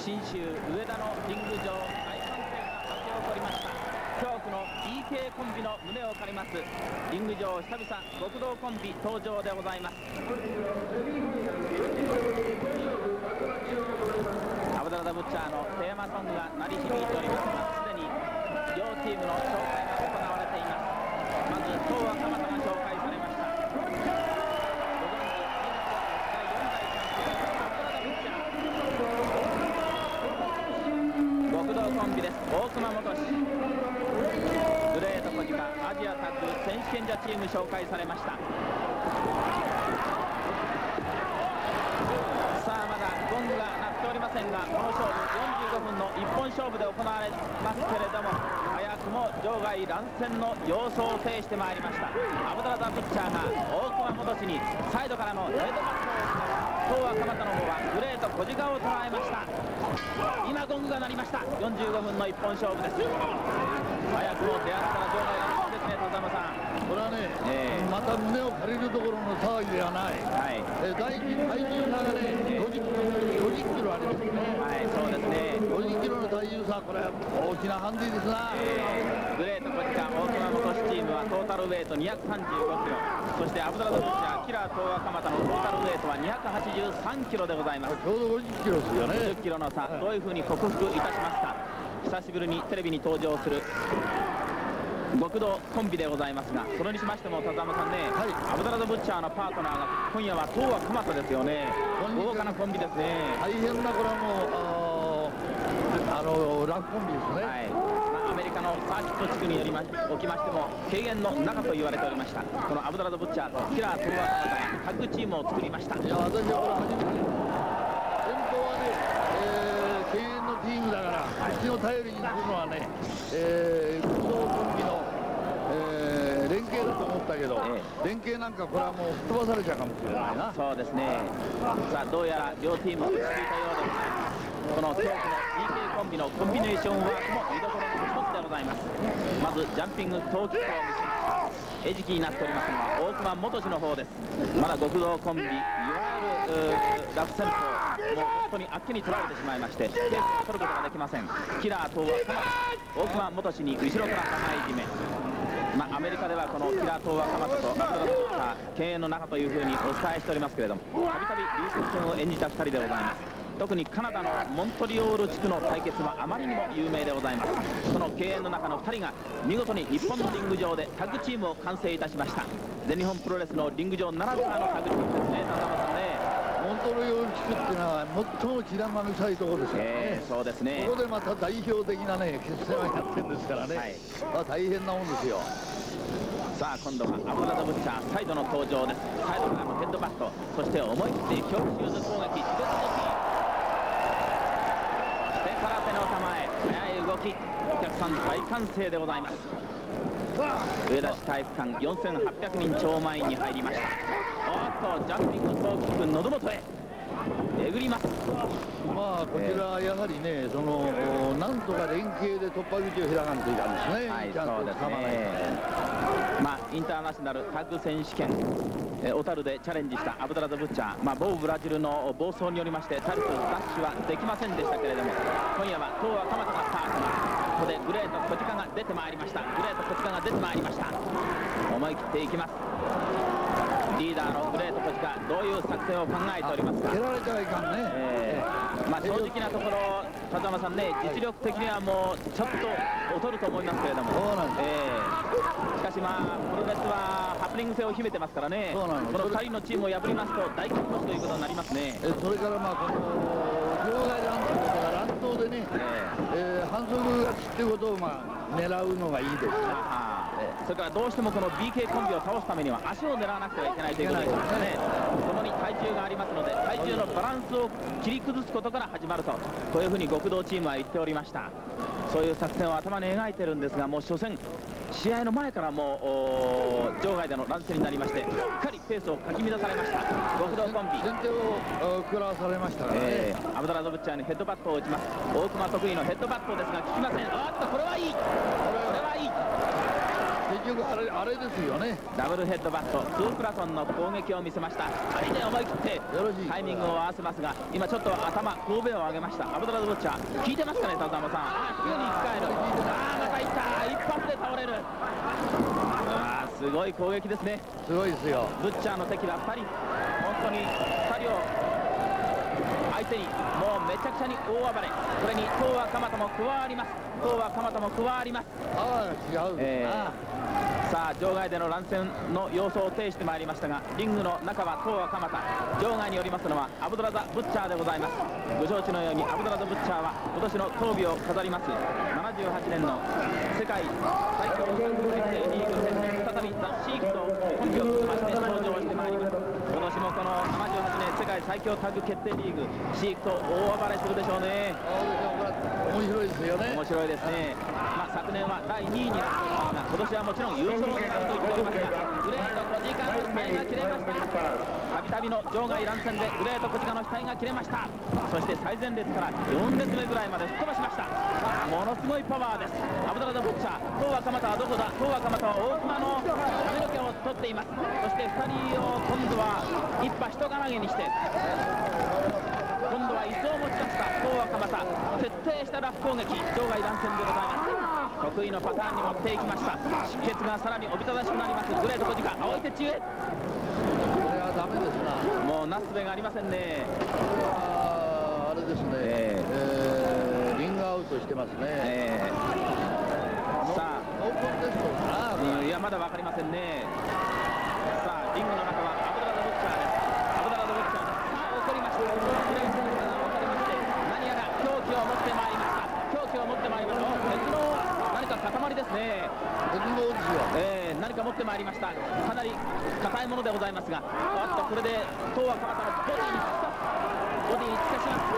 信州上田のリング上、大歓声が巻き起こりました。恐怖の BK コンビの胸を借ります。リング上、久々極道コンビ登場でございます。アブダラダブッチャーのテーマソングが鳴り響いておりますが、すでに両チームの紹介が行われています。まず東和蒲田が紹介されました。ご存知第4代チャンピオンアブダラダブッチャー、極道コンビです。大熊元氏、グレート小鹿アジアタッグ選手権者チーム紹介されました。さあまだゴングが鳴っておりませんが、この勝負45分の一本勝負で行われますけれども、早くも場外乱戦の様相を呈してまいりました。アブダラダピッチャーが大熊元氏にサイドからのヘッドバットを、東和蒲田の方はグレート小鹿を捉えました。今ゴングが鳴りました。45分の一本勝負です。早くも出会ったら場外乱戦ですね、田澤さん。 これはね、また胸を借りるところの騒ぎではない、はい、体重差がね、50キロありますね。 はい、そうですね。 50キロの体重差、これは大きなハンディですな。 グレート小鹿大熊元氏チームはトータルウェイト235キロ、そしてアブダラダブッチャーキラー東和蒲田のトータルウェイトは283キロでございます。 ちょうど50キロですよね。 50キロの差、どういうふうに克服いたしますか。久しぶりにテレビに登場する極道コンビでございますが、それにしましても田澤さんね、はい、アブダラダブッチャーのパートナーが今夜は東和蒲田ですよね。豪華なコンビですね。 大変な、これはもうラフコンビですね。はい、 アメリカのサーキット地区におきましても軽減の中と言われておりました。このアブダラダブッチャーとキラー東和蒲田がタッグチームを作りました。 いや、私はこれ初めて、先頭はね、敬遠のチームだから、うちの頼りにするのはね、極道コンビの、連携だと思ったけど、連携なんかこれはもう吹っ飛ばされちゃうかもしれないな。 そうですね。さあどうやら両チーム落ち着いたようです。この恐怖の DK コンビのコンビネーションワークも見どころの一つでございます。まずジャンピングトーキックを見せました。餌食になっておりますのは大熊元氏の方です。まだ極道コンビいわゆるラフ戦法、もう本当にあっけに取られてしまいまして、ペースを取ることができません。キラー東和蒲田、大熊元氏に後ろから構え決め、アメリカではこのキラー東和蒲田とアブダラダブッチャー経営の中というふうにお伝えしておりますけれども、たびたび流血戦を演じた2人でございます。特にカナダのモントリオール地区の対決はあまりにも有名でございます。その経営の中の2人が見事に日本のリング上でタッグチームを完成いたしました。全日本プロレスのリング上ならではのタッグチームですね、田澤さんね。 モントリオール地区っていうのは最も気玉臭いところですよね。 そうですね。 ここでまた代表的なね決戦をやってるんですからね、はい、大変なもんですよ。 さあ今度はアブダラダブッチャーサイドの登場です。サイドからのヘッドバット、そして思い切って恐怖シューズ攻撃、空手の構え、速い動き、お客さん大歓声でございます。上田市体育館4800人超満員に入りました。おっとジャンピングトーキック喉元へえぐります。 まあこちらやはりね、なんとか連携で突破口を開かんといかんですね。はい、そうですね。インターナショナルタッグ選手権小樽でチャレンジしたアブダラダブッチャー、某ブラジルの暴走によりましてタルトダッシュはできませんでしたけれども、今夜は東和蒲田がパートナー、ここでグレート小鹿が出てまいりました。グレート小鹿が出てまいりました。思い切っていきます。リーダーのグレート小鹿、どういう作戦を考えておりますか。蹴られてはいかんね。 正直なところ田澤さんね、実力的にはもうちょっと劣ると思いますけれども、 そうなんです。 しかしプロレスはハプニング性を秘めてますからね、この2人のチームを破りますと大金星ということになりますね。それからこの場外乱闘とか乱闘でね、反則勝ちっていうことを狙うのがいいですね。それからどうしてもこの BK コンビを倒すためには足を狙わなくてはいけないということですからね、共に体重がありますので体重のバランスを切り崩すことから始まると、こういうふうに極道チームは言っておりました。そういう作戦を頭に描いてるんですが、もう初戦試合の前からもう場外での乱戦になりまして、しっかりペースをかき乱されました極道コンビ。 先手を食らわされましたからね。 アブダラダブッチャーにヘッドバットを打ちます。大熊得意のヘッドバットですが効きません。これはいい、これはいい。 結局あれですよね。 ダブルヘッドバット2プラトンの攻撃を見せました。あれで思い切ってタイミングを合わせますが、今ちょっと頭神戸を上げました。アブドラズ・ブッチャー効いてますかね、田澤さん。急に生き返る。またいった。一発で倒れる。すごい攻撃ですね。 すごいですよ。 ブッチャーの敵は2人、本当に2人を相手にもうめちゃくちゃに大暴れ。これに東和鎌田も加わります。東和鎌田も加わります。 パワーが違う。 さあ場外での乱戦の様相を呈してまいりましたが、リングの中は東和鎌田、場外におりますのはアブドラザ・ブッチャーでございます。ご承知のようにアブドラザ・ブッチャーは今年の闘病を飾ります78年の世界最強決定リーグ戦で再びザ・シークとコンビを組みまして登場してまいります。今年もこの78年世界最強タッグ決定リーグシークと大暴れするでしょうね。 面白いですよね。 面白いですね。昨年は第2位になっていますが、今年はもちろん優勝を狙うと言っておりますが、グレート小鹿の額が切れました。たびたびの場外乱戦でグレート小鹿の額が切れました。そして最前列から4列目ぐらいまで吹っ飛ばしました。ものすごいパワーです。アブドラザ・ブッチャー、東和鎌田はどこだ。東和鎌田は大熊の髪の毛を取っています。そして2人を今度は一羽人がなげにして今度は椅子を持ち出した東和鎌田、徹底したラフ攻撃、場外乱戦でございます。得意のパターンに持っていきました。出血がさらにおびただしくなります。グレート小鹿、青い鉄中へ。 これはダメですな。 もうなすべがありませんね。 あれですね、リングアウトしてますね。 さあノーコンテストかな。 いやまだ分かりませんね。さあリングの中はアブドラザ・ブッチャーです。アブドラザ・ブッチャーです。さあ怒りました。グレート小鹿が分かりまして、何やら凶器を持ってまいりました。凶器を持ってまいりました。鉄の何か塊ですね。 鉄のですよ。 何か持ってまいりました。かなり硬いものでございますが、これで東和鎌田のボディに突き刺します。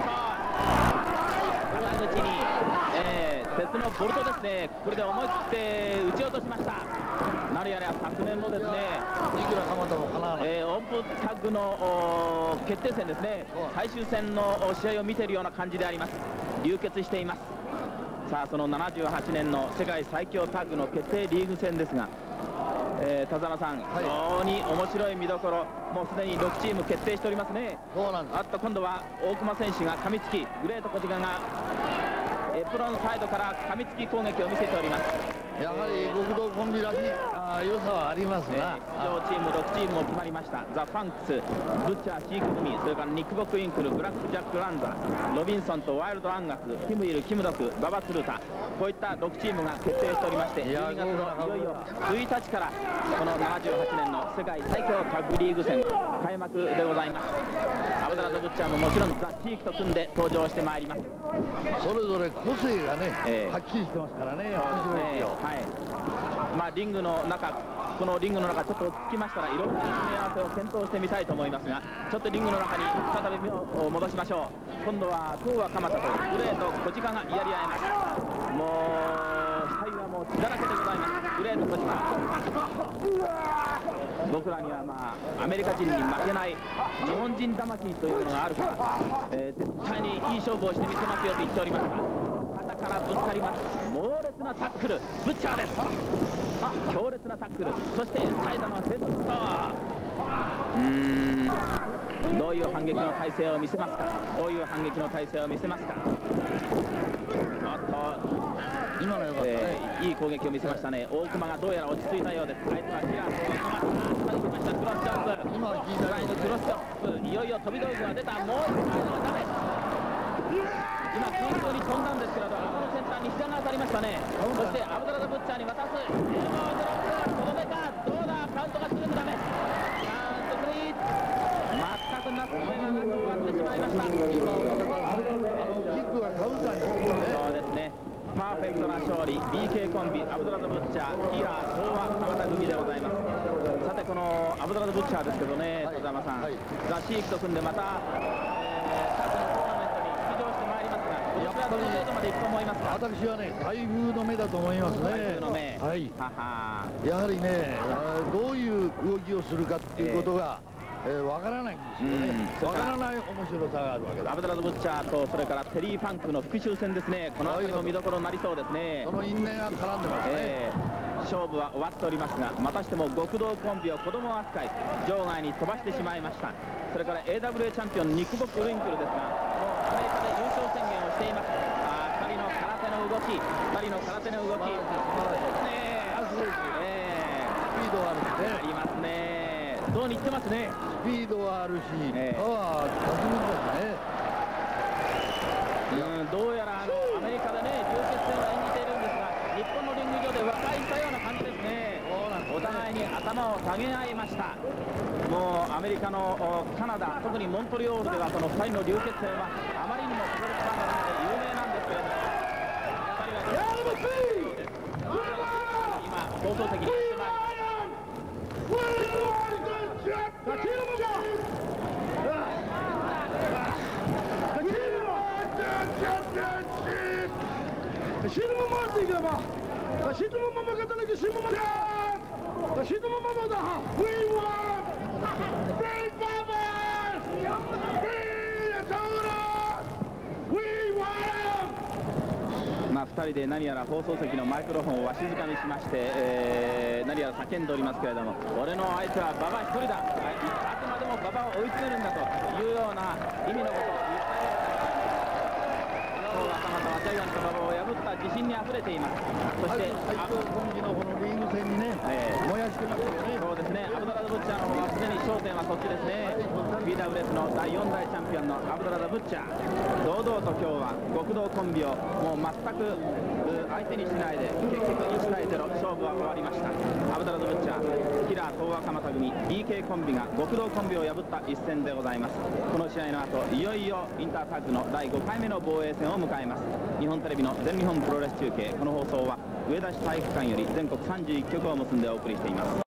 裏口に、鉄のボルトですね。これで思い切って撃ち落としました。何やら昨年のですね、 いくら鎌田もかなわない、 オープンタッグの決定戦ですね、最終戦の試合を見ているような感じであります。流血しています。さあその78年の世界最強タッグの決定リーグ戦ですが、田澤さん、非常に面白い見どころ、もうすでに6チーム決定しておりますね。 そうなんです。 今度は大熊選手が噛みつき、グレート小鹿がエプロンサイドから噛みつき攻撃を見せております。 やはり極道コンビらしい良さはありますが、 出場チーム6チームも決まりました。ザ・ファンクス、ブッチャー、シーク組、それからニック・ボック・インクル、ブラック・ジャック・ランザ、ロビンソンとワイルド・アンガス、キム・イル、キム・ドク、ババ・ツルタ、こういった6チームが決定しておりまして、12月のいよいよ1日からこの78年の世界最強タッグリーグ戦開幕でございます。アブドラザ・ブッチャーももちろんザ・シークと組んで登場してまいります。 それぞれ個性がね、はっきりしてますからね、面白いですよ。 リングの中、このリングの中ちょっと聞きましたら、いろんな組み合わせを検討してみたいと思いますが、ちょっとリングの中に再び目を戻しましょう。今度は東和鎌田とグレート小鹿がやり合います。もう額はもう血だらけでございます。グレート小鹿、僕らにはアメリカ人に負けない日本人魂というのがあるから、絶対にいい勝負をしてみせますよと言っておりますが、肩からぶつかります。猛烈なタックル、ブッチャーです。強烈なタックル、そして埼玉セット。どういう反撃の体勢を見せますか。どういう反撃の体勢を見せますか。 今のよかったね、 いい攻撃を見せましたね。大熊がどうやら落ち着いたようです。相手はキラーを行きました。クロスジャンプ、 今聞いたらクロスジャンプ、いよいよ飛び道具が出た。もう一回のダメ。今空中に飛んだんですけれど、顎の先端に膝が当たりましたね。そしてアブドラザ・ブッチャーに渡す。エルボードロップ、とどめか。どうだ、カウントが続く。ダメ。カウントフリー。全くなす目がなく終わってしまいました。キックがカウンターにそうですね。パーフェクトな勝利、BK コンビ、アブドラザ・ブッチャー、キーラー、昭和鎌田組でございます。さて、このアブドラザ・ブッチャーですけどね、戸山さん、ザ・シークと組んでまた、タッグのトーナメントに出場してまいりますが、今年はどの程度までいくと思いますか。 私はね、台風の目だと思いますね。 台風の目、 やはりね、どういう動きをするかっていうことが、 わからないんですよね。わからない面白さがあるわけだ。 アブドラズ・ブッチャーとそれからテリー・ファンクの復讐戦ですね。この辺りも見どころになりそうですね。 その因縁が絡んでますね。 勝負は終わっておりますが、またしても極道コンビを子供扱い場外に飛ばしてしまいました。それから AWA チャンピオンニック・ボック・ウィンクルですが、もうアメリカで優勝宣言をしています。2人の空手の動き、2人の空手の動き、 スピードはあるんですね。 ありますね。そうに言ってますね。 スピードはあるし、パワー抜群ですね。 どうやらアメリカでね、準決戦を演じているんですが、日本のリング上で和解したような感じですね。お互いに頭を下げ合いました。もうアメリカのカナダ、特にモントリオールではその2人の流血戦はあまりにもプロレスファンの中で有名なんですけれども、今放送席にやってまいりました。2人で何やら放送席のマイクロフォンをわしづかみしまして、何やら叫んでおりますけれども、俺の相手は馬場一人だ、あくまでも馬場を追い詰めるんだというような意味のことを言ったような、今日はたまたまジャイアント馬場を破った自信にあふれています。そして最強コンビのこのリング戦にね、燃やしてますよね。 そうですね、アブドラザ・ブッチャーの方はすでに焦点はそっちですね。BWS の第4代チャンピオンのアブドラザ・ブッチャー、堂々と今日は極道コンビをもう全く相手にしないで、結局1対0、勝負は終わりました。アブドラザ・ブッチャー、キラー東和鎌田組 DK コンビが極道コンビを破った一戦でございます。この試合の後、いよいよインタータッグの第5回目の防衛戦を迎えます。日本テレビの全日本プロレス中継、この放送は上田市体育館より全国31局を結んでお送りしています。